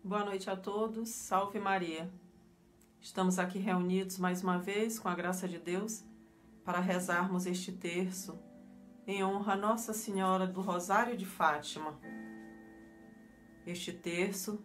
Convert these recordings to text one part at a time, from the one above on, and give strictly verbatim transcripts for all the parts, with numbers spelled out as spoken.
Boa noite a todos, salve Maria. Estamos aqui reunidos mais uma vez, com a graça de Deus, para rezarmos este terço em honra a Nossa Senhora do Rosário de Fátima. Este terço,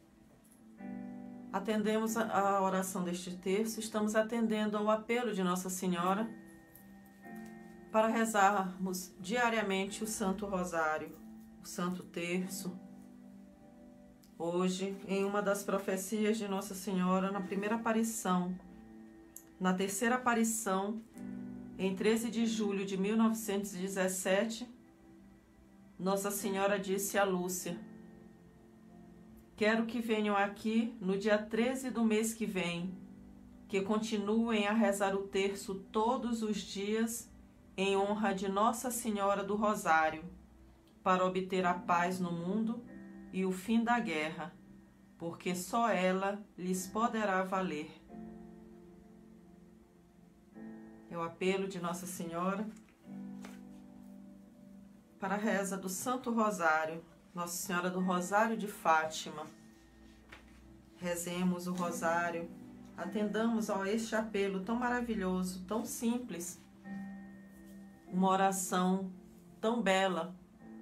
atendemos a oração deste terço, estamos atendendo ao apelo de Nossa Senhora para rezarmos diariamente o Santo Rosário, o Santo Terço. Hoje, em uma das profecias de Nossa Senhora, na primeira aparição, na terceira aparição, em treze de julho de mil novecentos e dezessete, Nossa Senhora disse a Lúcia: quero que venham aqui no dia treze do mês que vem, que continuem a rezar o terço todos os dias em honra de Nossa Senhora do Rosário, para obter a paz no mundo e o fim da guerra, porque só ela lhes poderá valer. É o apelo de Nossa Senhora para a reza do Santo Rosário, Nossa Senhora do Rosário de Fátima. Rezemos o Rosário, atendamos a este apelo tão maravilhoso, tão simples, uma oração tão bela,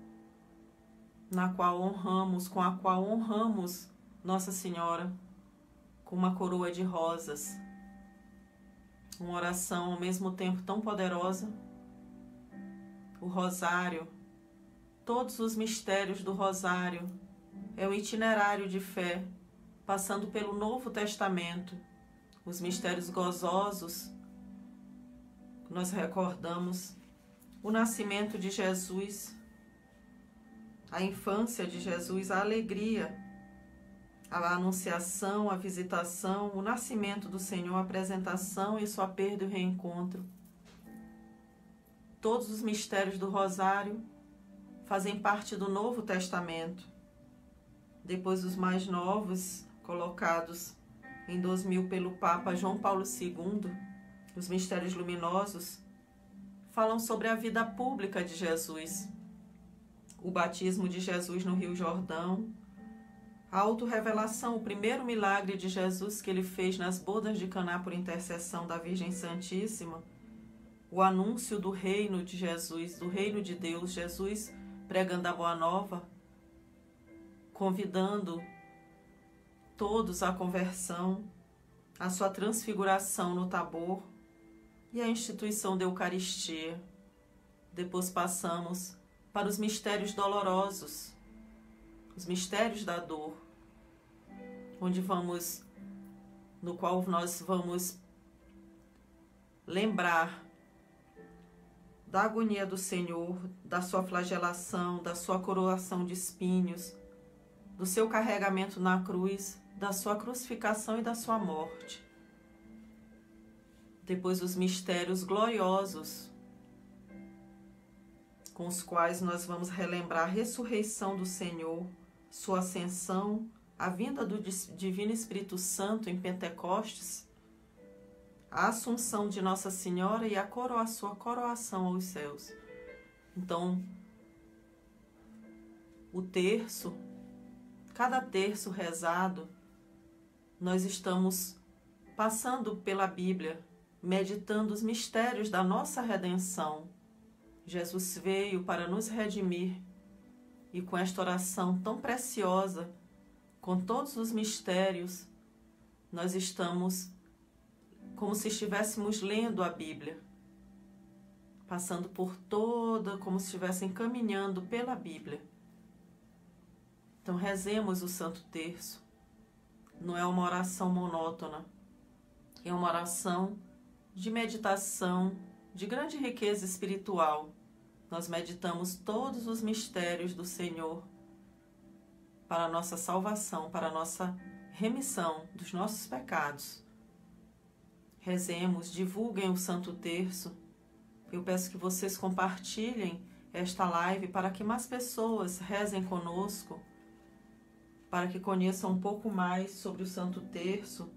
na qual honramos, com a qual honramos Nossa Senhora com uma coroa de rosas. Uma oração ao mesmo tempo tão poderosa. O Rosário, todos os mistérios do Rosário, é um itinerário de fé, passando pelo Novo Testamento. Os mistérios gozosos, nós recordamos o nascimento de Jesus, a infância de Jesus, a alegria, a anunciação, a visitação, o nascimento do Senhor, a apresentação e sua perda e o reencontro. Todos os mistérios do Rosário fazem parte do Novo Testamento. Depois os mais novos, colocados em dois mil pelo Papa João Paulo segundo, os mistérios luminosos, falam sobre a vida pública de Jesus. O batismo de Jesus no Rio Jordão, a autorrevelação, o primeiro milagre de Jesus que ele fez nas bodas de Caná por intercessão da Virgem Santíssima, o anúncio do reino de Jesus, do reino de Deus, Jesus pregando a boa nova, convidando todos à conversão, a sua transfiguração no Tabor e a instituição da Eucaristia. Depois passamos para os mistérios dolorosos, os mistérios da dor, onde vamos, no qual nós vamos lembrar da agonia do Senhor, da sua flagelação, da sua coroação de espinhos, do seu carregamento na cruz, da sua crucificação e da sua morte. Depois os mistérios gloriosos, com os quais nós vamos relembrar a ressurreição do Senhor, sua ascensão, a vinda do Divino Espírito Santo em Pentecostes, a assunção de Nossa Senhora e a coroa, sua coroação aos céus. Então, o terço, cada terço rezado, nós estamos passando pela Bíblia, meditando os mistérios da nossa redenção. Jesus veio para nos redimir e com esta oração tão preciosa, com todos os mistérios, nós estamos como se estivéssemos lendo a Bíblia, passando por toda, como se estivessem caminhando pela Bíblia. Então rezemos o Santo Terço. Não é uma oração monótona, é uma oração de meditação, de grande riqueza espiritual. Nós meditamos todos os mistérios do Senhor para a nossa salvação, para a nossa remissão dos nossos pecados. Rezemos, divulguem o Santo Terço. Eu peço que vocês compartilhem esta live para que mais pessoas rezem conosco, para que conheçam um pouco mais sobre o Santo Terço,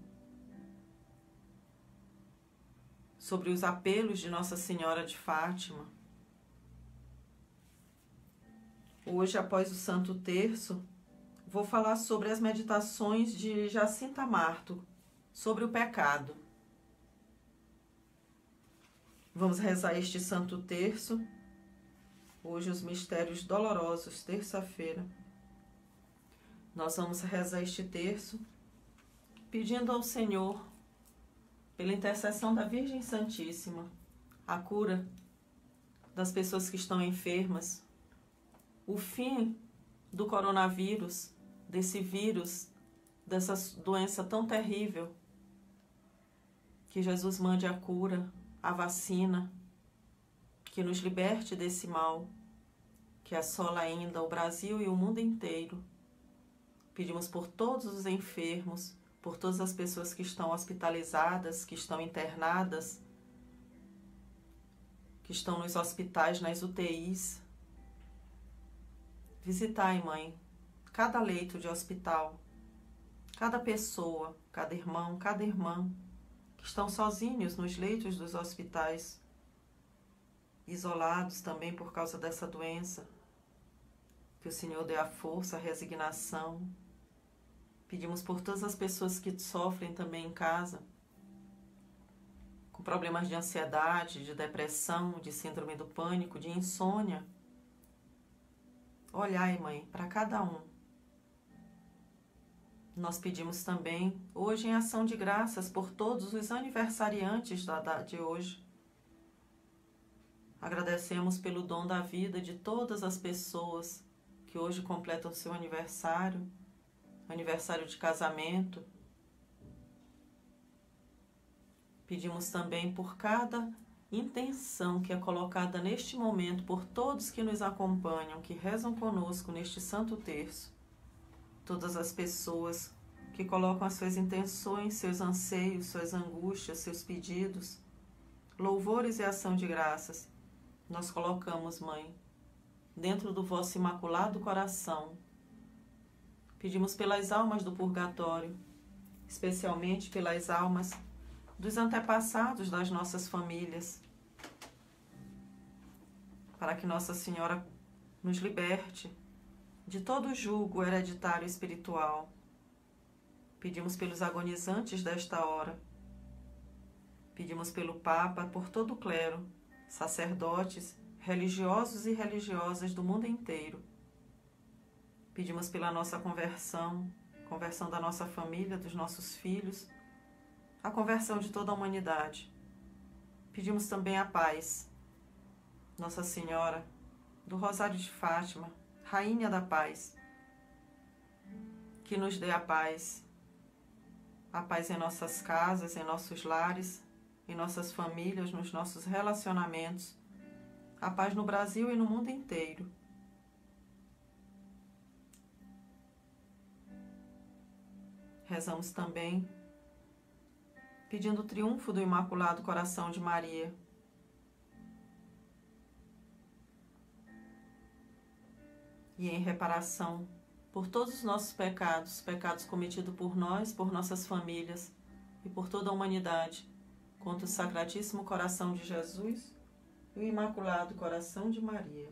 sobre os apelos de Nossa Senhora de Fátima. Hoje, após o Santo Terço, vou falar sobre as meditações de Jacinta Marto, sobre o pecado. Vamos rezar este Santo Terço, hoje os mistérios dolorosos, terça-feira. Nós vamos rezar este terço pedindo ao Senhor, pela intercessão da Virgem Santíssima, a cura das pessoas que estão enfermas, o fim do coronavírus, desse vírus, dessa doença tão terrível, que Jesus mande a cura, a vacina, que nos liberte desse mal, que assola ainda o Brasil e o mundo inteiro. Pedimos por todos os enfermos, por todas as pessoas que estão hospitalizadas, que estão internadas, que estão nos hospitais, nas U T Is. Visitai, Mãe, cada leito de hospital, cada pessoa, cada irmão, cada irmã, que estão sozinhos nos leitos dos hospitais, isolados também por causa dessa doença. Que o Senhor dê a força, a resignação. Pedimos por todas as pessoas que sofrem também em casa, com problemas de ansiedade, de depressão, de síndrome do pânico, de insônia. Olhai, Mãe, para cada um. Nós pedimos também, hoje, em ação de graças, por todos os aniversariantes da data de hoje. Agradecemos pelo dom da vida de todas as pessoas que hoje completam seu aniversário, aniversário de casamento. Pedimos também por cada intenção que é colocada neste momento, por todos que nos acompanham, que rezam conosco neste Santo Terço. Todas as pessoas que colocam as suas intenções, seus anseios, suas angústias, seus pedidos, louvores e ação de graças, nós colocamos, Mãe, dentro do vosso imaculado coração. Pedimos pelas almas do purgatório, especialmente pelas almas dos antepassados das nossas famílias, para que Nossa Senhora nos liberte de todo julgo hereditário espiritual. Pedimos pelos agonizantes desta hora. Pedimos pelo Papa, por todo o clero, sacerdotes, religiosos e religiosas do mundo inteiro. Pedimos pela nossa conversão, conversão da nossa família, dos nossos filhos, a conversão de toda a humanidade. Pedimos também a paz. Nossa Senhora do Rosário de Fátima, Rainha da Paz, que nos dê a paz, a paz em nossas casas, em nossos lares, em nossas famílias, nos nossos relacionamentos, a paz no Brasil e no mundo inteiro. Rezamos também pedindo o triunfo do Imaculado Coração de Maria. E em reparação por todos os nossos pecados, pecados cometidos por nós, por nossas famílias e por toda a humanidade, contra o Sacratíssimo Coração de Jesus e o Imaculado Coração de Maria.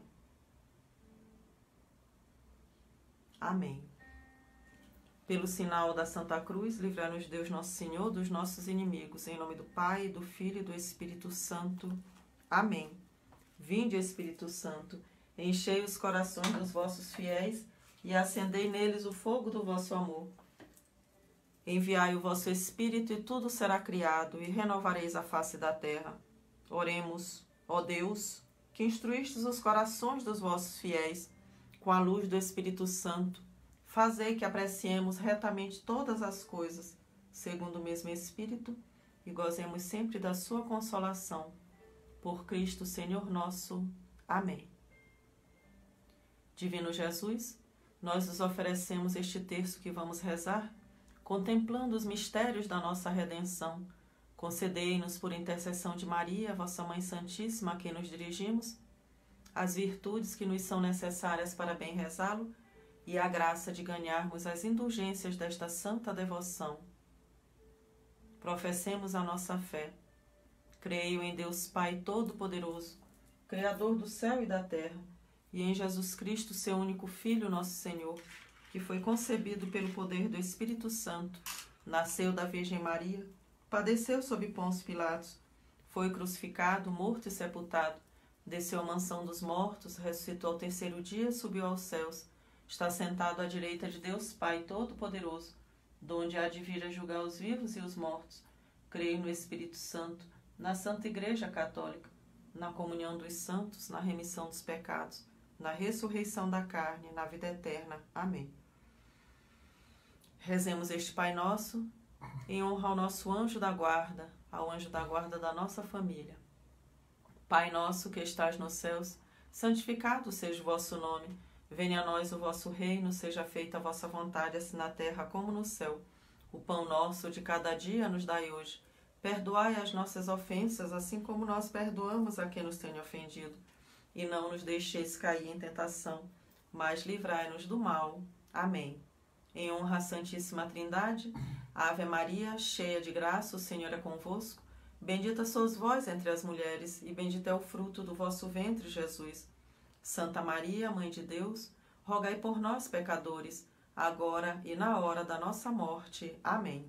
Amém. Pelo sinal da Santa Cruz, livrai-nos Deus Nosso Senhor dos nossos inimigos. Em nome do Pai, do Filho e do Espírito Santo. Amém. Vinde, Espírito Santo, enchei os corações dos vossos fiéis e acendei neles o fogo do vosso amor. Enviai o vosso Espírito e tudo será criado e renovareis a face da terra. Oremos, ó Deus, que instruístes os corações dos vossos fiéis com a luz do Espírito Santo. Fazei que apreciemos retamente todas as coisas, segundo o mesmo Espírito, e gozemos sempre da sua consolação. Por Cristo, Senhor nosso. Amém. Divino Jesus, nós nos oferecemos este terço que vamos rezar, contemplando os mistérios da nossa redenção. Concedei-nos, por intercessão de Maria, vossa Mãe Santíssima, a quem nos dirigimos, as virtudes que nos são necessárias para bem rezá-lo, e a graça de ganharmos as indulgências desta santa devoção. Professemos a nossa fé. Creio em Deus Pai Todo-Poderoso, Criador do céu e da terra, e em Jesus Cristo, seu único Filho, nosso Senhor, que foi concebido pelo poder do Espírito Santo, nasceu da Virgem Maria, padeceu sob Pôncio Pilatos, foi crucificado, morto e sepultado, desceu à mansão dos mortos, ressuscitou ao terceiro dia, subiu aos céus, está sentado à direita de Deus Pai Todo-Poderoso, donde há de vir a julgar os vivos e os mortos. Creio no Espírito Santo, na Santa Igreja Católica, na comunhão dos santos, na remissão dos pecados, na ressurreição da carne, na vida eterna. Amém. Rezemos este Pai Nosso, em honra ao nosso anjo da guarda, ao anjo da guarda da nossa família. Pai nosso que estás nos céus, santificado seja o vosso nome. Venha a nós o vosso reino, seja feita a vossa vontade, assim na terra como no céu. O pão nosso de cada dia nos dai hoje. Perdoai as nossas ofensas, assim como nós perdoamos a quem nos tem ofendido. E não nos deixeis cair em tentação, mas livrai-nos do mal. Amém. Em honra à Santíssima Trindade, Ave Maria, cheia de graça, o Senhor é convosco. Bendita sois vós entre as mulheres, e bendito é o fruto do vosso ventre, Jesus. Santa Maria, Mãe de Deus, rogai por nós, pecadores, agora e na hora da nossa morte. Amém.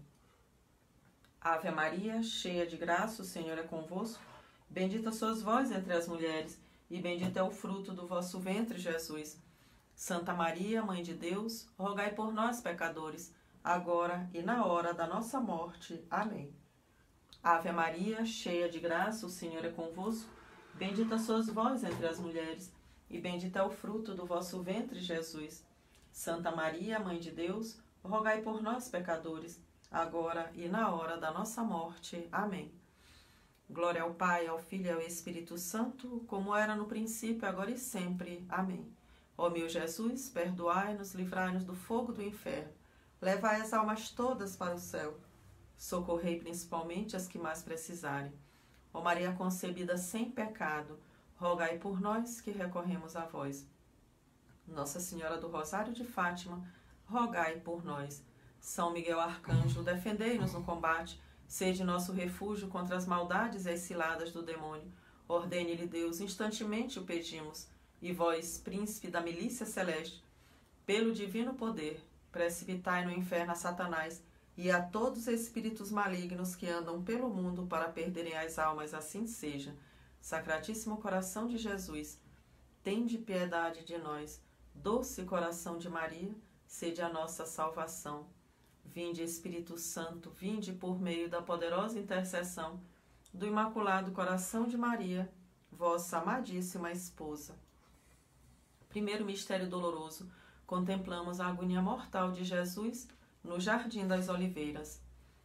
Ave Maria, cheia de graça, o Senhor é convosco. Bendita sois vós entre as mulheres, e bendito é o fruto do vosso ventre, Jesus. Santa Maria, Mãe de Deus, rogai por nós, pecadores, agora e na hora da nossa morte. Amém. Ave Maria, cheia de graça, o Senhor é convosco. Bendita sois vós entre as mulheres, e bendito é o fruto do vosso ventre, Jesus. Santa Maria, Mãe de Deus, rogai por nós, pecadores, agora e na hora da nossa morte. Amém. Glória ao Pai, ao Filho e ao Espírito Santo, como era no princípio, agora e sempre. Amém. Ó meu Jesus, perdoai-nos, livrai-nos do fogo do inferno, levai as almas todas para o céu, socorrei principalmente as que mais precisarem. Ó Maria concebida sem pecado, rogai por nós que recorremos a vós. Nossa Senhora do Rosário de Fátima, rogai por nós. São Miguel Arcanjo, defendei-nos no combate, sede nosso refúgio contra as maldades e as ciladas do demônio. Ordene-lhe Deus, instantemente o pedimos. E vós, príncipe da milícia celeste, pelo divino poder, precipitai no inferno a Satanás e a todos os espíritos malignos que andam pelo mundo para perderem as almas, assim seja. Sacratíssimo coração de Jesus, tende piedade de nós. Doce coração de Maria, sede a nossa salvação. Vinde, Espírito Santo, vinde por meio da poderosa intercessão do Imaculado Coração de Maria, vossa amadíssima esposa. Primeiro mistério doloroso, contemplamos a agonia mortal de Jesus no Jardim das Oliveiras.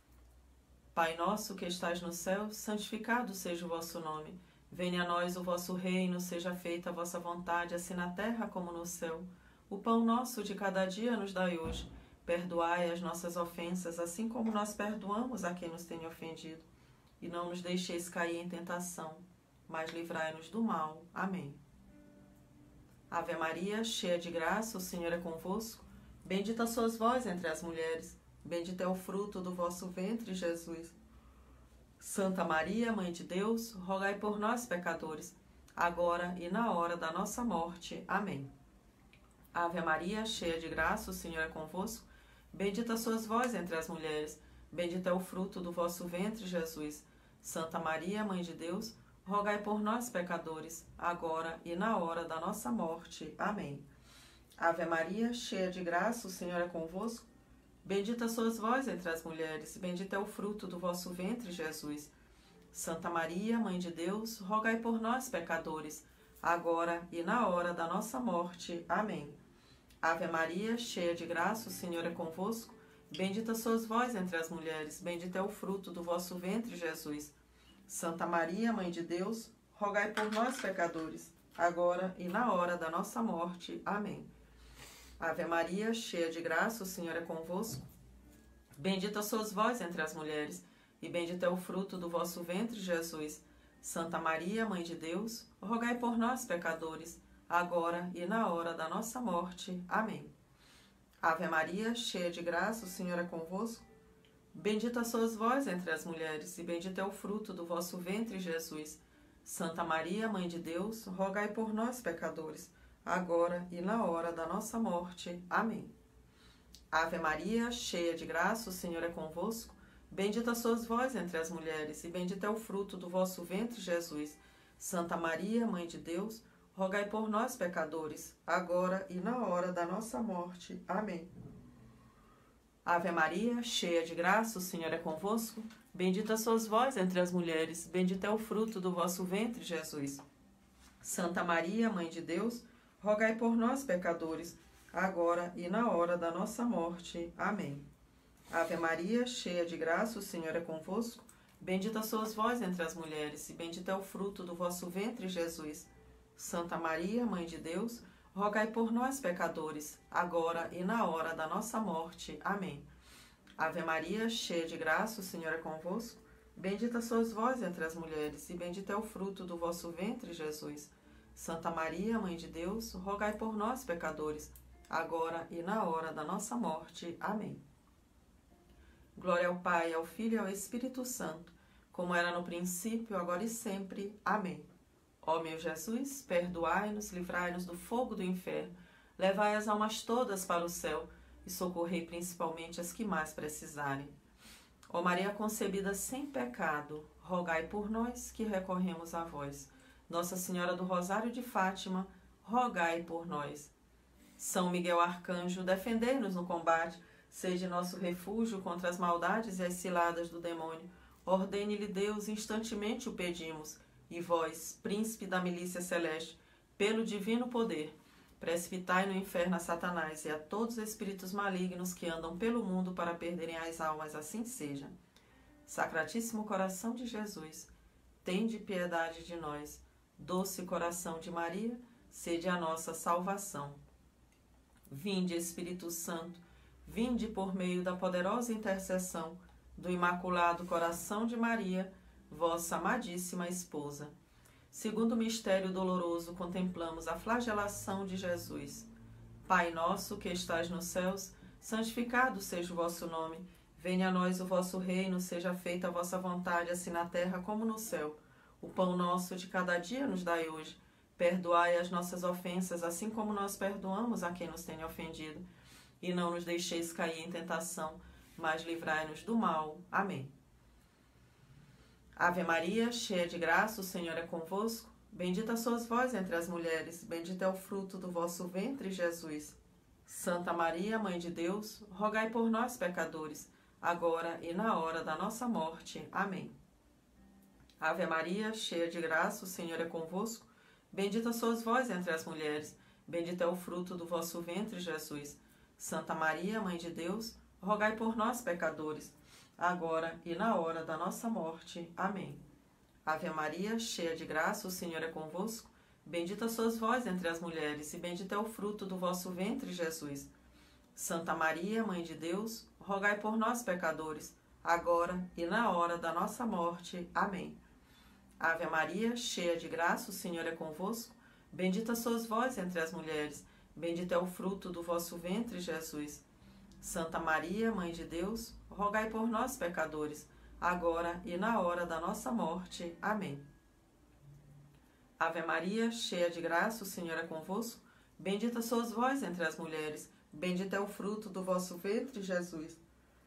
Pai nosso que estais no céu, santificado seja o vosso nome. Venha a nós o vosso reino, seja feita a vossa vontade, assim na terra como no céu. O pão nosso de cada dia nos dai hoje. Perdoai as nossas ofensas, assim como nós perdoamos a quem nos tem ofendido. E não nos deixeis cair em tentação, mas livrai-nos do mal. Amém. Ave Maria, cheia de graça, o Senhor é convosco. Bendita sois vós entre as mulheres, bendito é o fruto do vosso ventre, Jesus. Santa Maria, Mãe de Deus, rogai por nós, pecadores, agora e na hora da nossa morte. Amém. Ave Maria, cheia de graça, o Senhor é convosco. Bendita sois vós entre as mulheres, bendito é o fruto do vosso ventre, Jesus. Santa Maria, Mãe de Deus, rogai por nós, pecadores, agora e na hora da nossa morte. Amém. Ave Maria, cheia de graça, o Senhor é convosco. Bendita sois vós entre as mulheres, bendito é o fruto do vosso ventre, Jesus. Santa Maria, Mãe de Deus, rogai por nós, pecadores, agora e na hora da nossa morte. Amém. Ave Maria, cheia de graça, o Senhor é convosco. Bendita sois vós entre as mulheres, bendito é o fruto do vosso ventre, Jesus. Santa Maria, Mãe de Deus, rogai por nós, pecadores, agora e na hora da nossa morte. Amém. Ave Maria, cheia de graça, o Senhor é convosco. Bendita sois vós entre as mulheres, e bendito é o fruto do vosso ventre, Jesus. Santa Maria, Mãe de Deus, rogai por nós, pecadores, agora e na hora da nossa morte. Amém. Ave Maria, cheia de graça, o Senhor é convosco. Bendita sois vós entre as mulheres, e bendito é o fruto do vosso ventre, Jesus. Santa Maria, Mãe de Deus, rogai por nós, pecadores, agora e na hora da nossa morte. Amém. Ave Maria, cheia de graça, o Senhor é convosco. Bendita sois vós entre as mulheres, e bendito é o fruto do vosso ventre, Jesus. Santa Maria, Mãe de Deus, rogai por nós, pecadores, agora e na hora da nossa morte. Amém. Ave Maria, cheia de graça, o Senhor é convosco. Bendita sois vós entre as mulheres, bendito é o fruto do vosso ventre, Jesus. Santa Maria, Mãe de Deus, rogai por nós, pecadores, agora e na hora da nossa morte. Amém. Ave Maria, cheia de graça, o Senhor é convosco. Bendita sois vós entre as mulheres, e bendito é o fruto do vosso ventre, Jesus. Santa Maria, Mãe de Deus, rogai por nós, pecadores, agora e na hora da nossa morte. Amém. Ave Maria, cheia de graça, o Senhor é convosco. Bendita sois vós entre as mulheres, e bendito é o fruto do vosso ventre, Jesus. Santa Maria, Mãe de Deus, rogai por nós, pecadores, agora e na hora da nossa morte. Amém. Glória ao Pai, ao Filho e ao Espírito Santo, como era no princípio, agora e sempre. Amém. Ó meu Jesus, perdoai-nos, livrai-nos do fogo do inferno, levai as almas todas para o céu e socorrei principalmente as que mais precisarem. Ó Maria concebida sem pecado, rogai por nós que recorremos a vós. Nossa Senhora do Rosário de Fátima, rogai por nós. São Miguel Arcanjo, defendei-nos no combate, seja nosso refúgio contra as maldades e as ciladas do demônio. Ordene-lhe Deus, instantemente o pedimos, e vós, príncipe da milícia celeste, pelo divino poder, precipitai no inferno a Satanás e a todos os espíritos malignos que andam pelo mundo para perderem as almas, assim seja. Sacratíssimo coração de Jesus, tende piedade de nós. Doce coração de Maria, sede a nossa salvação. Vinde, Espírito Santo, vinde por meio da poderosa intercessão do Imaculado Coração de Maria, vossa amadíssima esposa. Segundo o mistério doloroso, contemplamos a flagelação de Jesus. Pai nosso que estais nos céus, santificado seja o vosso nome. Venha a nós o vosso reino, seja feita a vossa vontade, assim na terra como no céu. O pão nosso de cada dia nos dai hoje. Perdoai as nossas ofensas, assim como nós perdoamos a quem nos tem ofendido. E não nos deixeis cair em tentação, mas livrai-nos do mal. Amém. Ave Maria, cheia de graça, o Senhor é convosco. Bendita sois vós entre as mulheres, bendito é o fruto do vosso ventre, Jesus. Santa Maria, Mãe de Deus, rogai por nós, pecadores, agora e na hora da nossa morte. Amém. Ave Maria, cheia de graça, o Senhor é convosco. Bendita sois vós entre as mulheres, bendito é o fruto do vosso ventre, Jesus. Santa Maria, Mãe de Deus, rogai por nós, pecadores, agora e na hora da nossa morte. Amém. Ave Maria, cheia de graça, o Senhor é convosco. Bendita sois vós entre as mulheres, e bendito é o fruto do vosso ventre, Jesus. Santa Maria, Mãe de Deus, rogai por nós, pecadores, agora e na hora da nossa morte. Amém. Ave Maria, cheia de graça, o Senhor é convosco. Bendita sois vós entre as mulheres, bendito é o fruto do vosso ventre, Jesus. Santa Maria, Mãe de Deus, rogai por nós, pecadores, agora e na hora da nossa morte. Amém. Ave Maria, cheia de graça, o Senhor é convosco. Bendita sois vós entre as mulheres, bendito é o fruto do vosso ventre, Jesus.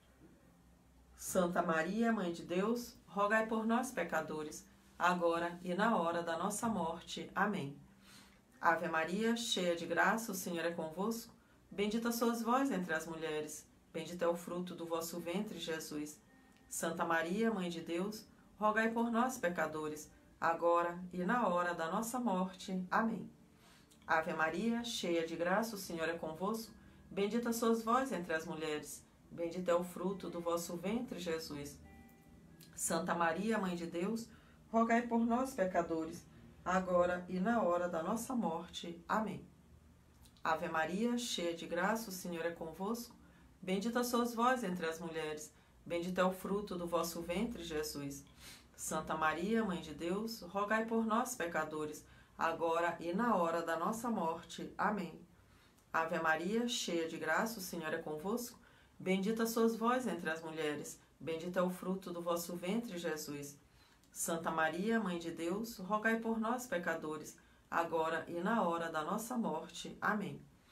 Santa Maria, Mãe de Deus, rogai por nós, pecadores, agora e na hora da nossa morte. Amém. Ave Maria, cheia de graça, o Senhor é convosco. Bendita sois vós entre as mulheres, bendito é o fruto do vosso ventre, Jesus. Santa Maria, Mãe de Deus, rogai por nós, pecadores, agora e na hora da nossa morte. Amém. Ave Maria, cheia de graça, o Senhor é convosco. Bendita sois vós entre as mulheres, bendito é o fruto do vosso ventre, Jesus. Santa Maria, Mãe de Deus, rogai por nós, pecadores, agora e na hora da nossa morte. Amém. Ave Maria, cheia de graça, o Senhor é convosco. Bendita sois vós entre as mulheres, bendito é o fruto do vosso ventre, Jesus. Santa Maria, Mãe de Deus, rogai por nós, pecadores, agora e na hora da nossa morte. Amém. Ave Maria, cheia de graça, o Senhor é convosco. Bendita sois vós entre as mulheres, bendito é o fruto do vosso ventre, Jesus. Santa Maria, Mãe de Deus, rogai por nós, pecadores, agora e na hora da nossa morte. Amém.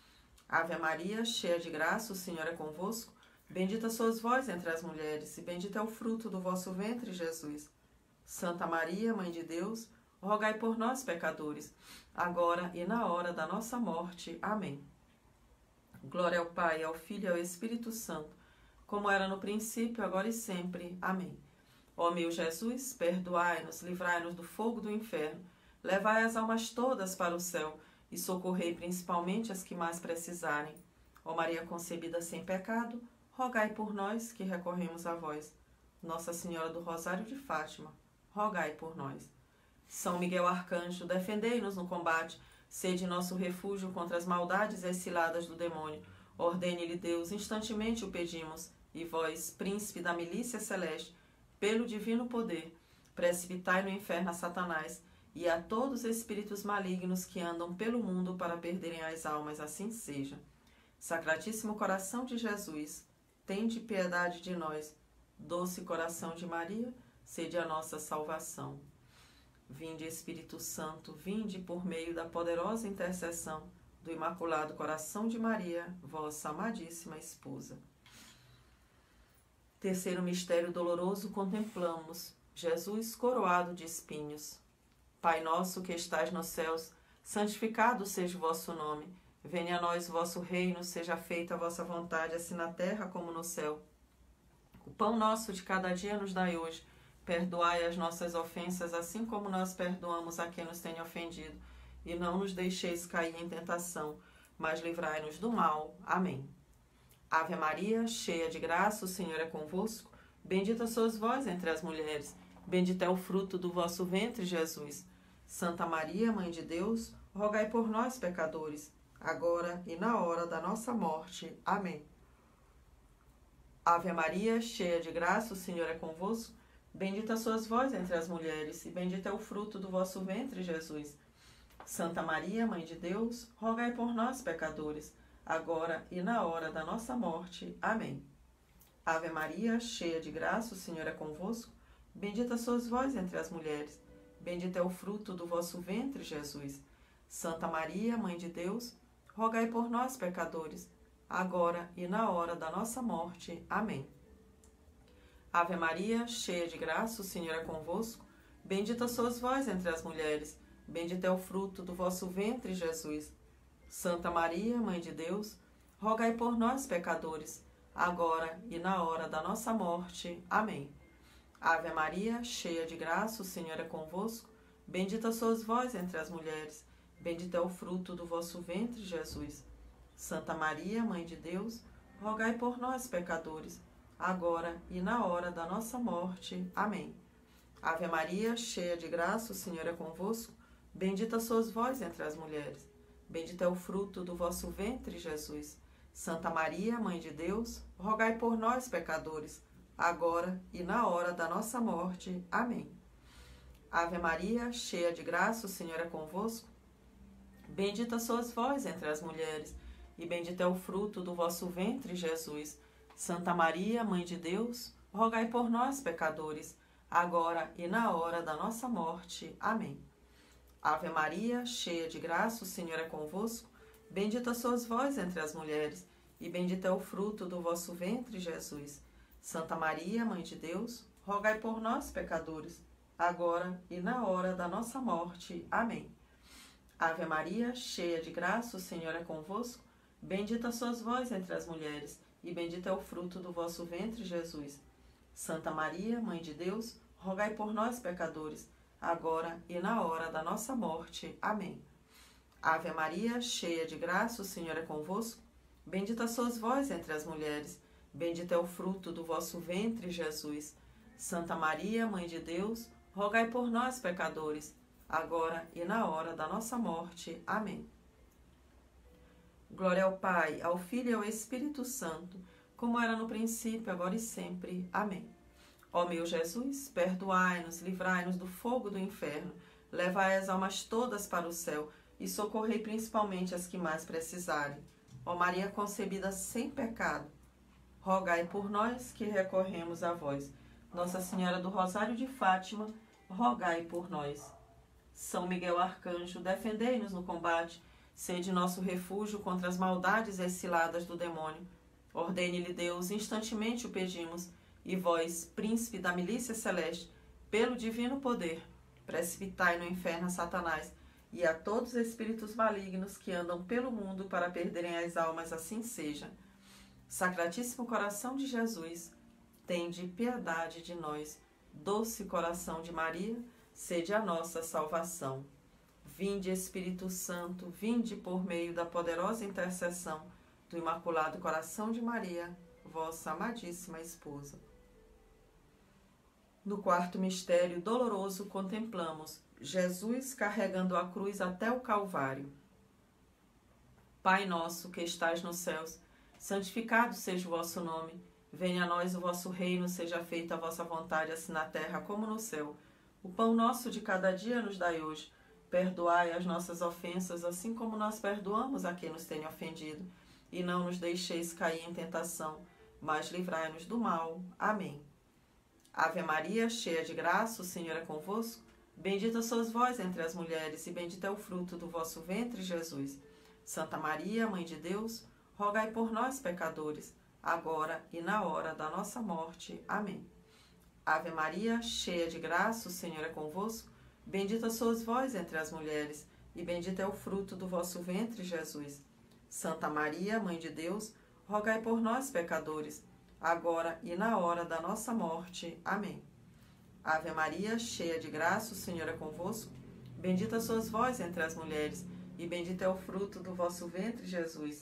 Ave Maria, cheia de graça, o Senhor é convosco. Bendita sois vós entre as mulheres, e bendito é o fruto do vosso ventre, Jesus. Santa Maria, Mãe de Deus, rogai por nós, pecadores, agora e na hora da nossa morte. Amém. Glória ao Pai, ao Filho e ao Espírito Santo, como era no princípio, agora e sempre. Amém. Ó meu Jesus, perdoai-nos, livrai-nos do fogo do inferno, levai as almas todas para o céu e socorrei principalmente as que mais precisarem. Ó Maria concebida sem pecado, rogai por nós que recorremos a vós. Nossa Senhora do Rosário de Fátima, rogai por nós. São Miguel Arcanjo, defendei-nos no combate, sede nosso refúgio contra as maldades e as ciladas do demônio. Ordene-lhe Deus, instantemente o pedimos, e vós, príncipe da milícia celeste, pelo divino poder, precipitai no inferno a Satanás e a todos os espíritos malignos que andam pelo mundo para perderem as almas, assim seja. Sacratíssimo coração de Jesus, tende piedade de nós. Doce coração de Maria, sede a nossa salvação. Vinde, Espírito Santo, vinde por meio da poderosa intercessão do Imaculado Coração de Maria, vossa amadíssima esposa. Terceiro mistério doloroso, contemplamos Jesus coroado de espinhos. Pai nosso que estais nos céus, santificado seja o vosso nome. Venha a nós o vosso reino, seja feita a vossa vontade, assim na terra como no céu. O pão nosso de cada dia nos dai hoje. Perdoai as nossas ofensas, assim como nós perdoamos a quem nos tem ofendido. E não nos deixeis cair em tentação, mas livrai-nos do mal. Amém. Ave Maria, cheia de graça, o Senhor é convosco. Bendita sois vós entre as mulheres. Bendito é o fruto do vosso ventre, Jesus. Santa Maria, Mãe de Deus, rogai por nós, pecadores, agora e na hora da nossa morte. Amém. Ave Maria, cheia de graça, o Senhor é convosco. Bendita sois vós entre as mulheres, e bendito é o fruto do vosso ventre, Jesus. Santa Maria, Mãe de Deus, rogai por nós, pecadores, agora e na hora da nossa morte. Amém. Ave Maria, cheia de graça, o Senhor é convosco. Bendita sois vós entre as mulheres, bendito é o fruto do vosso ventre, Jesus. Santa Maria, Mãe de Deus, rogai por nós, pecadores, agora e na hora da nossa morte. Amém. Ave Maria, cheia de graça, o Senhor é convosco. Bendita sois vós entre as mulheres, bendito é o fruto do vosso ventre, Jesus. Santa Maria, Mãe de Deus, rogai por nós, pecadores, agora e na hora da nossa morte. Amém. Ave Maria, cheia de graça, o Senhor é convosco. Bendita sois vós entre as mulheres, bendito é o fruto do vosso ventre, Jesus. Santa Maria, Mãe de Deus, rogai por nós, pecadores, agora e na hora da nossa morte. Amém. Ave Maria, cheia de graça, o Senhor é convosco. Bendita sois vós entre as mulheres, bendito é o fruto do vosso ventre, Jesus. Santa Maria, Mãe de Deus, rogai por nós, pecadores, agora e na hora da nossa morte. Amém. Ave Maria, cheia de graça, o Senhor é convosco. Bendita sois vós entre as mulheres, e bendito é o fruto do vosso ventre, Jesus. Santa Maria, Mãe de Deus, rogai por nós, pecadores, agora e na hora da nossa morte. Amém. Ave Maria, cheia de graça, o Senhor é convosco. Bendita sois vós entre as mulheres, e bendito é o fruto do vosso ventre, Jesus. Santa Maria, Mãe de Deus, rogai por nós, pecadores, agora e na hora da nossa morte. Amém. Ave Maria, cheia de graça, o Senhor é convosco. Bendita sois vós entre as mulheres, e bendito é o fruto do vosso ventre, Jesus. Santa Maria, Mãe de Deus, rogai por nós, pecadores, agora e na hora da nossa morte. Amém. Ave Maria, cheia de graça, o Senhor é convosco. Bendita sois vós entre as mulheres, bendito é o fruto do vosso ventre, Jesus. Santa Maria, Mãe de Deus, rogai por nós, pecadores, agora e na hora da nossa morte. Amém. Glória ao Pai, ao Filho e ao Espírito Santo, como era no princípio, agora e sempre. Amém. Ó meu Jesus, perdoai-nos, livrai-nos do fogo do inferno, levai as almas todas para o céu e socorrei principalmente as que mais precisarem. Ó Maria concebida sem pecado, rogai por nós que recorremos a vós. Nossa Senhora do Rosário de Fátima, rogai por nós. São Miguel Arcanjo, defendei-nos no combate, sede nosso refúgio contra as maldades e as ciladas do demônio. Ordene-lhe Deus, instantemente o pedimos, e vós, príncipe da milícia celeste, pelo divino poder, precipitai no inferno a Satanás e a todos os espíritos malignos que andam pelo mundo para perderem as almas, assim seja. Sacratíssimo coração de Jesus, tende piedade de nós. Doce coração de Maria, sede a nossa salvação. Vinde, Espírito Santo, vinde por meio da poderosa intercessão do Imaculado Coração de Maria, vossa amadíssima esposa. No quarto mistério doloroso contemplamos Jesus carregando a cruz até o Calvário. Pai nosso que estais nos céus, santificado seja o vosso nome. Venha a nós o vosso reino, seja feita a vossa vontade, assim na terra como no céu. O pão nosso de cada dia nos dai hoje. Perdoai as nossas ofensas, assim como nós perdoamos a quem nos tem ofendido. E não nos deixeis cair em tentação, mas livrai-nos do mal. Amém. Ave Maria, cheia de graça, o Senhor é convosco. Bendita sois vós entre as mulheres, e bendito é o fruto do vosso ventre, Jesus. Santa Maria, Mãe de Deus, rogai por nós, pecadores, agora e na hora da nossa morte. Amém. Ave Maria, cheia de graça, o Senhor é convosco. Bendita sois vós entre as mulheres, e bendito é o fruto do vosso ventre, Jesus. Santa Maria, Mãe de Deus, rogai por nós, pecadores, agora e na hora da nossa morte. Amém. Ave Maria, cheia de graça, o Senhor é convosco. Bendita sois vós entre as mulheres, e bendito é o fruto do vosso ventre, Jesus.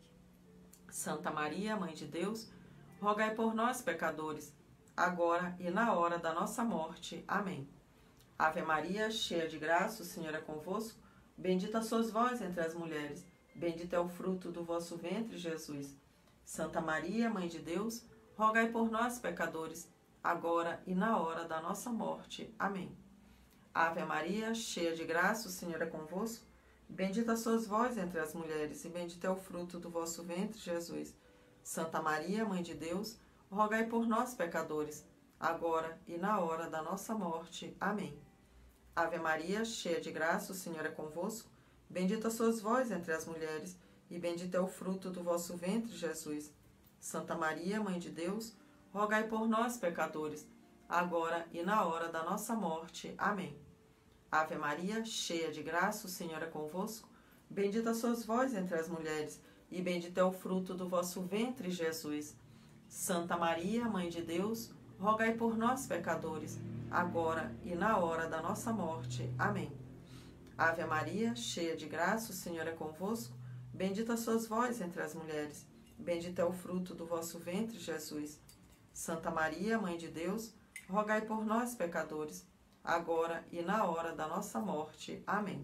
Santa Maria, Mãe de Deus, rogai por nós, pecadores, agora e na hora da nossa morte. Amém. Ave Maria, cheia de graça, o Senhor é convosco. Bendita sois vós entre as mulheres, bendito é o fruto do vosso ventre, Jesus. Santa Maria, Mãe de Deus, rogai por nós, pecadores, agora e na hora da nossa morte. Amém. Ave Maria, cheia de graça, o Senhor é convosco. Bendita sois vós entre as mulheres, e bendito é o fruto do vosso ventre, Jesus. Santa Maria, Mãe de Deus, rogai por nós, pecadores, agora e na hora da nossa morte. Amém. Ave Maria, cheia de graça, o Senhor é convosco. Bendita sois vós entre as mulheres, e bendito é o fruto do vosso ventre, Jesus. Santa Maria, Mãe de Deus, rogai por nós, pecadores, agora e na hora da nossa morte. Amém. Ave Maria, cheia de graça, o Senhor é convosco. Bendita sois vós entre as mulheres, e bendito é o fruto do vosso ventre, Jesus. Santa Maria, Mãe de Deus, rogai por nós, pecadores, agora e na hora da nossa morte. Amém. Ave Maria, cheia de graça, o Senhor é convosco. Bendita sois vós entre as mulheres, bendito é o fruto do vosso ventre, Jesus. Santa Maria, Mãe de Deus, rogai por nós, pecadores, agora e na hora da nossa morte. Amém.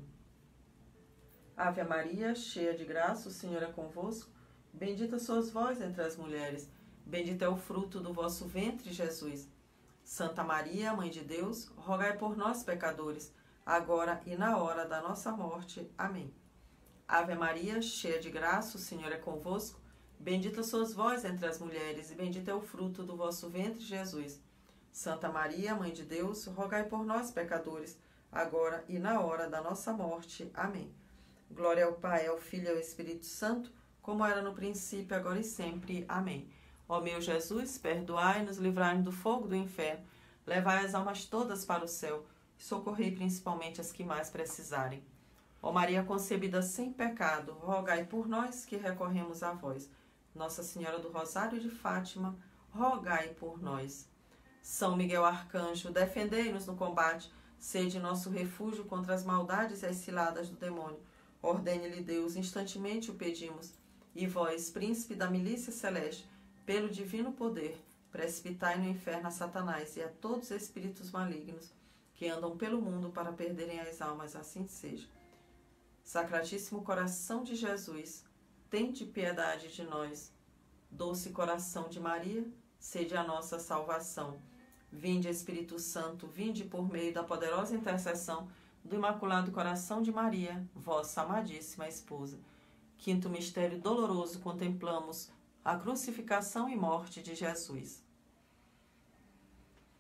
Ave Maria, cheia de graça, o Senhor é convosco. Bendita sois vós entre as mulheres, bendito é o fruto do vosso ventre, Jesus. Santa Maria, Mãe de Deus, rogai por nós, pecadores, agora e na hora da nossa morte. Amém. Ave Maria, cheia de graça, o Senhor é convosco. Bendita sois vós entre as mulheres, e bendito é o fruto do vosso ventre, Jesus. Santa Maria, Mãe de Deus, rogai por nós, pecadores, agora e na hora da nossa morte. Amém. Glória ao Pai, ao Filho e ao Espírito Santo, como era no princípio, agora e sempre. Amém. Ó meu Jesus, perdoai-nos, livrai-nos do fogo do inferno, levai as almas todas para o céu, e socorrei principalmente as que mais precisarem. Ó Maria concebida sem pecado, rogai por nós que recorremos a vós. Nossa Senhora do Rosário de Fátima, rogai por nós. São Miguel Arcanjo, defendei-nos no combate, sede nosso refúgio contra as maldades e as ciladas do demônio. Ordene-lhe Deus, instantemente o pedimos. E vós, príncipe da milícia celeste, pelo divino poder, precipitai no inferno a Satanás e a todos os espíritos malignos que andam pelo mundo para perderem as almas, assim seja. Sacratíssimo coração de Jesus, tende piedade de nós. Doce coração de Maria, sede a nossa salvação. Vinde, Espírito Santo, vinde por meio da poderosa intercessão do Imaculado Coração de Maria, vossa amadíssima esposa. Quinto mistério doloroso, contemplamos a crucificação e morte de Jesus.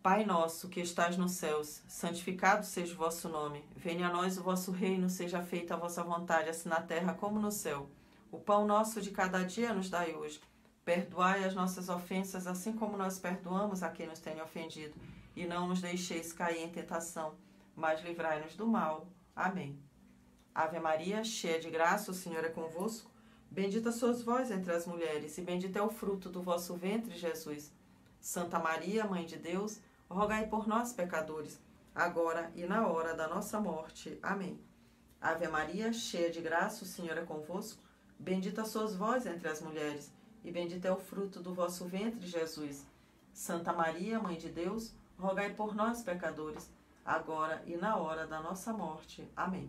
Pai nosso, que estás nos céus, santificado seja o vosso nome. Venha a nós o vosso reino, seja feita a vossa vontade, assim na terra como no céu. O pão nosso de cada dia nos dai hoje. Perdoai as nossas ofensas, assim como nós perdoamos a quem nos tem ofendido. E não nos deixeis cair em tentação, mas livrai-nos do mal. Amém. Ave Maria, cheia de graça, o Senhor é convosco. Bendita sois vós entre as mulheres, e bendito é o fruto do vosso ventre, Jesus. Santa Maria, Mãe de Deus, rogai por nós, pecadores, agora e na hora da nossa morte. Amém. Ave Maria, cheia de graça, o Senhor é convosco. Bendita sois vós entre as mulheres, e bendito é o fruto do vosso ventre, Jesus. Santa Maria, Mãe de Deus, rogai por nós, pecadores, agora e na hora da nossa morte. Amém.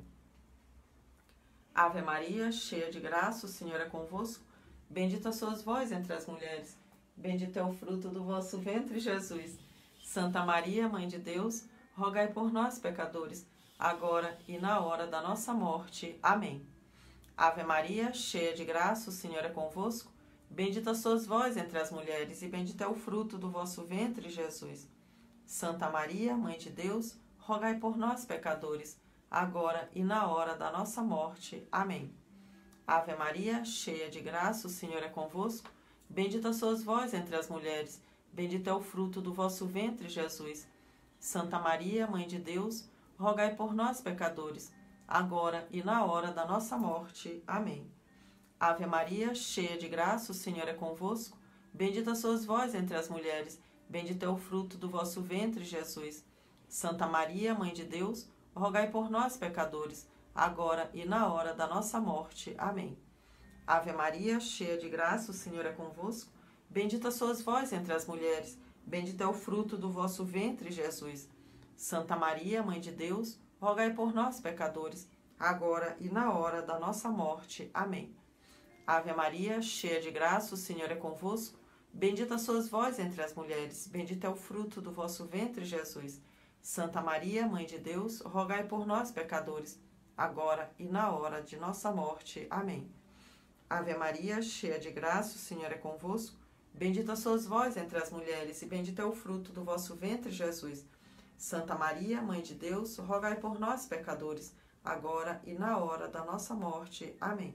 Ave Maria, cheia de graça, o Senhor é convosco. Bendita sois vós entre as mulheres, bendito é o fruto do vosso ventre, Jesus. Santa Maria, Mãe de Deus, rogai por nós, pecadores, agora e na hora da nossa morte. Amém. Ave Maria, cheia de graça, o Senhor é convosco. Bendita sois vós entre as mulheres, e bendito é o fruto do vosso ventre, Jesus. Santa Maria, Mãe de Deus, rogai por nós, pecadores, agora e na hora da nossa morte. Amém. Ave Maria, cheia de graça, o Senhor é convosco. Bendita sois vós entre as mulheres, bendito é o fruto do vosso ventre, Jesus. Santa Maria, Mãe de Deus, rogai por nós, pecadores, agora e na hora da nossa morte. Amém. Ave Maria, cheia de graça, o Senhor é convosco. Bendita sois vós entre as mulheres, bendito é o fruto do vosso ventre, Jesus. Santa Maria, Mãe de Deus, rogai por nós, pecadores, agora e na hora da nossa morte. Amém. Ave Maria, cheia de graça, o Senhor é convosco. Bendita sois vós entre as mulheres, bendito é o fruto do vosso ventre, Jesus. Santa Maria, Mãe de Deus, rogai por nós, pecadores, agora e na hora da nossa morte. Amém. Ave Maria, cheia de graça, o Senhor é convosco. Bendita sois vós entre as mulheres, bendito é o fruto do vosso ventre, Jesus. Santa Maria, Mãe de Deus, rogai por nós, pecadores, agora e na hora de nossa morte. Amém. Ave Maria, cheia de graça, o Senhor é convosco. Bendita sois vós entre as mulheres, e bendito é o fruto do vosso ventre, Jesus. Santa Maria, Mãe de Deus, rogai por nós, pecadores, agora e na hora da nossa morte. Amém.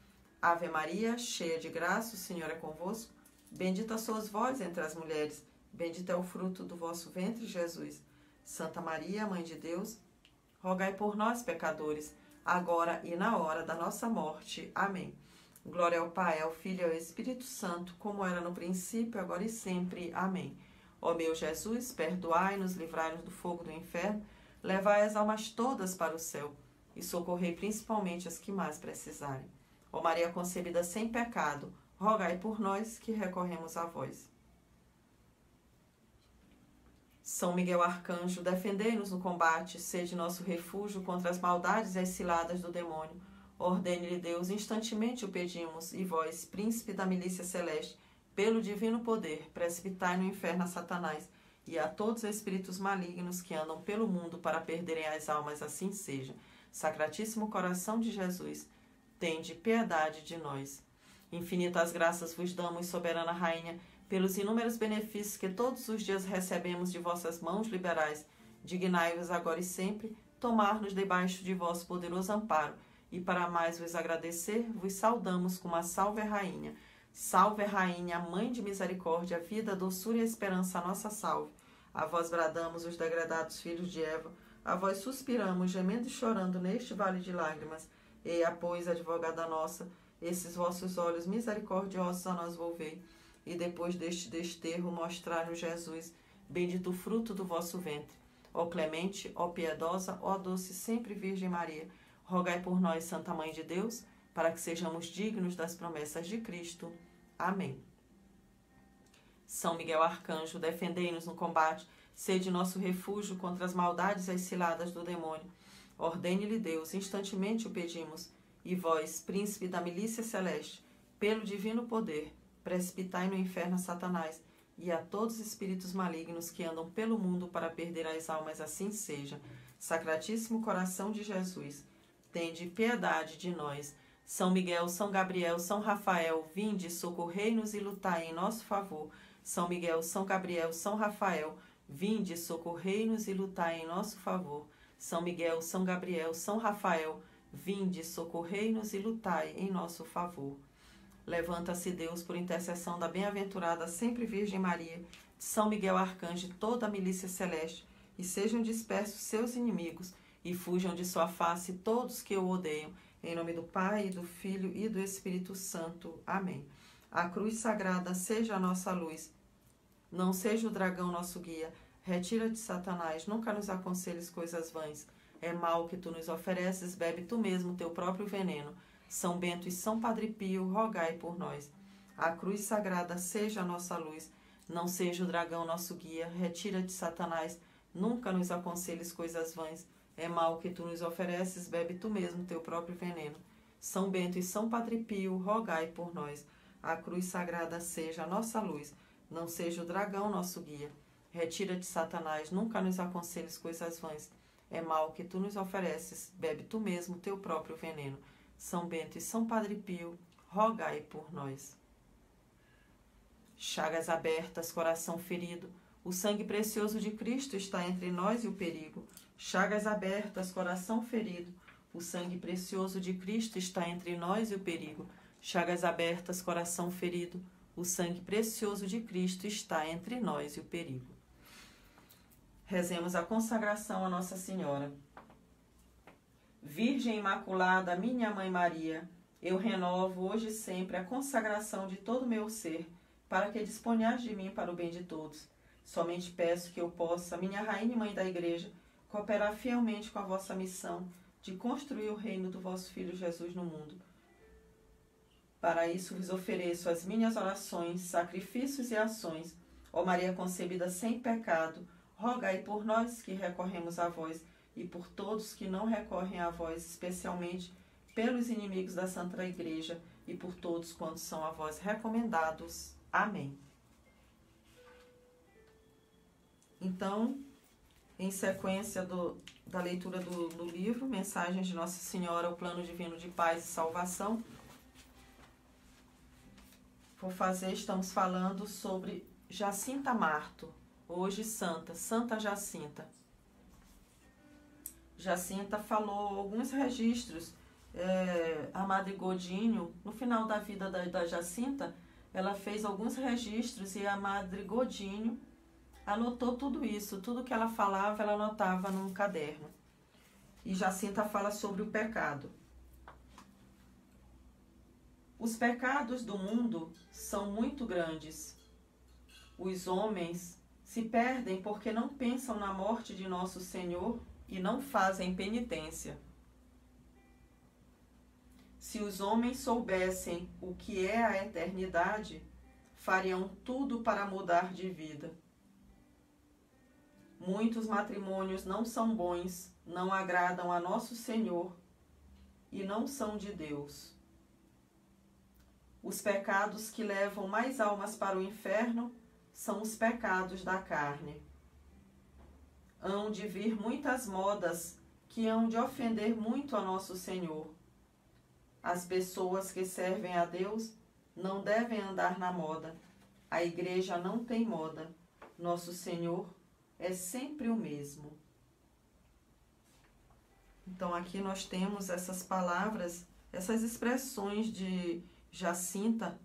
Ave Maria, cheia de graça, o Senhor é convosco. Bendita sois vós entre as mulheres, bendito é o fruto do vosso ventre, Jesus. Santa Maria, Mãe de Deus, rogai por nós, pecadores, agora e na hora da nossa morte. Amém. Glória ao Pai, ao Filho e ao Espírito Santo, como era no princípio, agora e sempre. Amém. Ó meu Jesus, perdoai-nos, livrai-nos do fogo do inferno, levai as almas todas para o céu e socorrei principalmente as que mais precisarem. Ó Maria concebida sem pecado, rogai por nós que recorremos a vós. São Miguel Arcanjo, defendei-nos no combate, sede nosso refúgio contra as maldades e as ciladas do demônio. Ordene-lhe Deus, instantemente o pedimos, e vós, príncipe da milícia celeste, pelo divino poder, precipitai no inferno a Satanás e a todos os espíritos malignos que andam pelo mundo para perderem as almas, assim seja. Sacratíssimo coração de Jesus, tende piedade de nós. Infinitas graças vos damos, soberana Rainha, pelos inúmeros benefícios que todos os dias recebemos de vossas mãos liberais. Dignai-vos agora e sempre tomar-nos debaixo de vosso poderoso amparo, e para mais vos agradecer, vos saudamos com uma salve Rainha. Salve Rainha, Mãe de misericórdia, vida, doçura e esperança, a nossa salve. A vós bradamos os degradados filhos de Eva, a vós suspiramos, gemendo e chorando neste vale de lágrimas. Eia, pois, advogada nossa, esses vossos olhos misericordiosos a nós volvei, e depois deste desterro mostrai-nos Jesus, bendito o fruto do vosso ventre. Ó clemente, ó piedosa, ó doce sempre Virgem Maria, rogai por nós, Santa Mãe de Deus, para que sejamos dignos das promessas de Cristo. Amém. São Miguel Arcanjo, defendei-nos no combate, sede nosso refúgio contra as maldades e as ciladas do demônio. Ordene-lhe Deus, instantemente o pedimos, e vós, príncipe da milícia celeste, pelo divino poder, precipitai no inferno a Satanás e a todos os espíritos malignos que andam pelo mundo para perder as almas, assim seja. Sacratíssimo coração de Jesus, tende piedade de nós. São Miguel, São Gabriel, São Rafael, vinde, socorrei-nos e lutai em nosso favor. São Miguel, São Gabriel, São Rafael, vinde, socorrei-nos e lutai em nosso favor. São Miguel, São Gabriel, São Rafael, vinde, socorrei-nos e lutai em nosso favor. Levanta-se Deus por intercessão da bem-aventurada sempre Virgem Maria, de São Miguel Arcanjo e toda a milícia celeste, e sejam dispersos seus inimigos, e fujam de sua face todos que o odeiam. Em nome do Pai, do Filho e do Espírito Santo. Amém. A cruz sagrada seja a nossa luz. Não seja o dragão nosso guia. Retira de Satanás, nunca nos aconselhes coisas vãs. É mal que tu nos ofereces, bebe tu mesmo teu próprio veneno. São Bento e São Padre Pio, rogai por nós. A cruz sagrada seja a nossa luz. Não seja o dragão nosso guia. Retira de Satanás, nunca nos aconselhes coisas vãs. É mal que tu nos ofereces, bebe tu mesmo teu próprio veneno. São Bento e São Padre Pio, rogai por nós. A cruz sagrada seja a nossa luz. Não seja o dragão nosso guia. Retira de Satanás, nunca nos aconselhes coisas vãs. É mal que tu nos ofereces, bebe tu mesmo teu próprio veneno. São Bento e São Padre Pio, rogai por nós. Chagas abertas, coração ferido, o sangue precioso de Cristo está entre nós e o perigo. Chagas abertas, coração ferido, o sangue precioso de Cristo está entre nós e o perigo. Chagas abertas, coração ferido, o sangue precioso de Cristo está entre nós e o perigo. Rezemos a consagração a Nossa Senhora. Virgem Imaculada, minha Mãe Maria, eu renovo hoje e sempre a consagração de todo o meu ser, para que disponhais de mim para o bem de todos. Somente peço que eu possa, minha Rainha e Mãe da Igreja, cooperar fielmente com a vossa missão de construir o reino do vosso Filho Jesus no mundo. Para isso vos ofereço as minhas orações, sacrifícios e ações. Ó Maria concebida sem pecado, rogai por nós que recorremos a vós e por todos que não recorrem a vós, especialmente pelos inimigos da Santa Igreja e por todos quantos são a vós recomendados. Amém. Então, em sequência do, da leitura do, do livro, Mensagens de Nossa Senhora, o Plano Divino de Paz e Salvação, vou fazer, estamos falando sobre Jacinta Marto, hoje santa, Santa Jacinta. Jacinta falou alguns registros, é, a Madre Godinho, no final da vida da, da Jacinta, ela fez alguns registros e a Madre Godinho anotou tudo isso, tudo que ela falava, ela anotava num caderno. E Jacinta fala sobre o pecado. Os pecados do mundo são muito grandes. Os homens se perdem porque não pensam na morte de nosso Senhor e não fazem penitência. Se os homens soubessem o que é a eternidade, fariam tudo para mudar de vida. Muitos matrimônios não são bons, não agradam a nosso Senhor e não são de Deus. Os pecados que levam mais almas para o inferno são os pecados da carne. Hão de vir muitas modas que hão de ofender muito a nosso Senhor. As pessoas que servem a Deus não devem andar na moda. A igreja não tem moda. Nosso Senhor é sempre o mesmo. Então aqui nós temos essas palavras, essas expressões de Jacinta,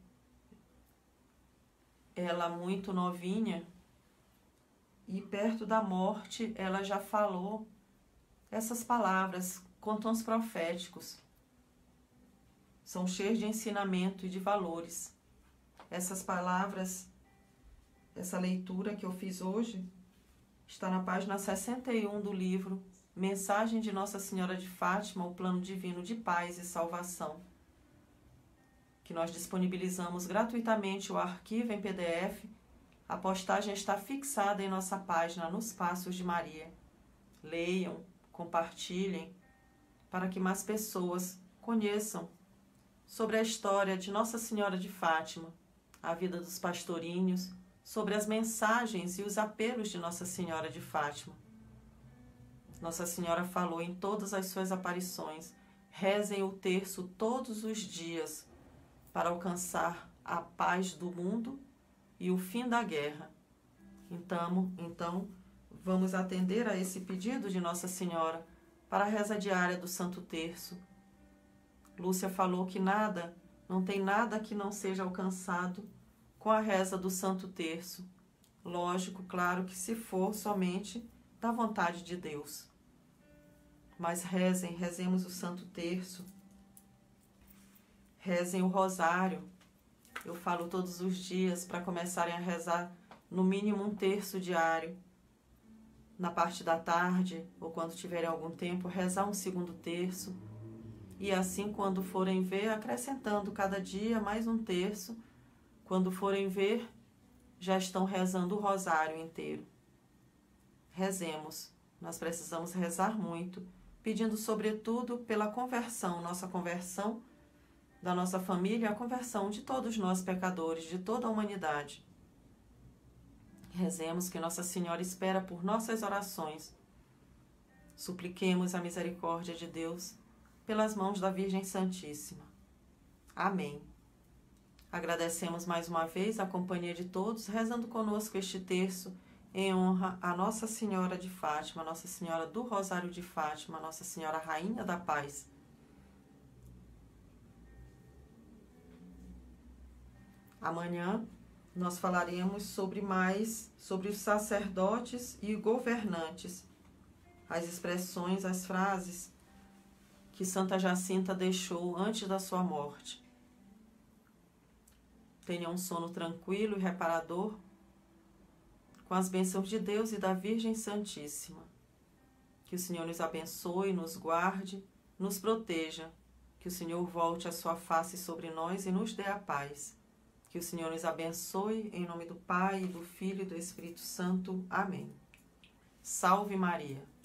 ela muito novinha, e perto da morte ela já falou essas palavras com tons proféticos. São cheios de ensinamento e de valores. Essas palavras, essa leitura que eu fiz hoje, está na página sessenta e um do livro Mensagem de Nossa Senhora de Fátima, o Plano Divino de Paz e Salvação, que nós disponibilizamos gratuitamente o arquivo em P D F. A postagem está fixada em nossa página Nos Passos de Maria. Leiam, compartilhem, para que mais pessoas conheçam sobre a história de Nossa Senhora de Fátima, a vida dos pastorinhos, sobre as mensagens e os apelos de Nossa Senhora de Fátima. Nossa Senhora falou em todas as suas aparições: rezem o terço todos os dias para alcançar a paz do mundo e o fim da guerra. Então, então, vamos atender a esse pedido de Nossa Senhora para a reza diária do Santo Terço. Lúcia falou que nada, não tem nada que não seja alcançado com a reza do Santo Terço. Lógico, claro que se for somente da vontade de Deus. Mas rezem, rezemos o Santo Terço. Rezem o Rosário. Eu falo todos os dias para começarem a rezar no mínimo um terço diário. Na parte da tarde, ou quando tiverem algum tempo, rezar um segundo terço. E assim, quando forem ver, acrescentando cada dia mais um terço. Quando forem ver, já estão rezando o rosário inteiro. Rezemos. Nós precisamos rezar muito, pedindo sobretudo pela conversão, nossa conversão da nossa família, a conversão de todos nós pecadores, de toda a humanidade. Rezemos que Nossa Senhora espera por nossas orações. Supliquemos a misericórdia de Deus pelas mãos da Virgem Santíssima. Amém. Agradecemos mais uma vez a companhia de todos, rezando conosco este terço em honra a Nossa Senhora de Fátima, Nossa Senhora do Rosário de Fátima, Nossa Senhora Rainha da Paz. Amanhã nós falaremos sobre mais, sobre os sacerdotes e governantes, as expressões, as frases que Santa Jacinta deixou antes da sua morte. Tenha um sono tranquilo e reparador, com as bênçãos de Deus e da Virgem Santíssima. Que o Senhor nos abençoe, nos guarde, nos proteja, que o Senhor volte a sua face sobre nós e nos dê a paz. Que o Senhor nos abençoe, em nome do Pai, do Filho e do Espírito Santo. Amém. Salve Maria!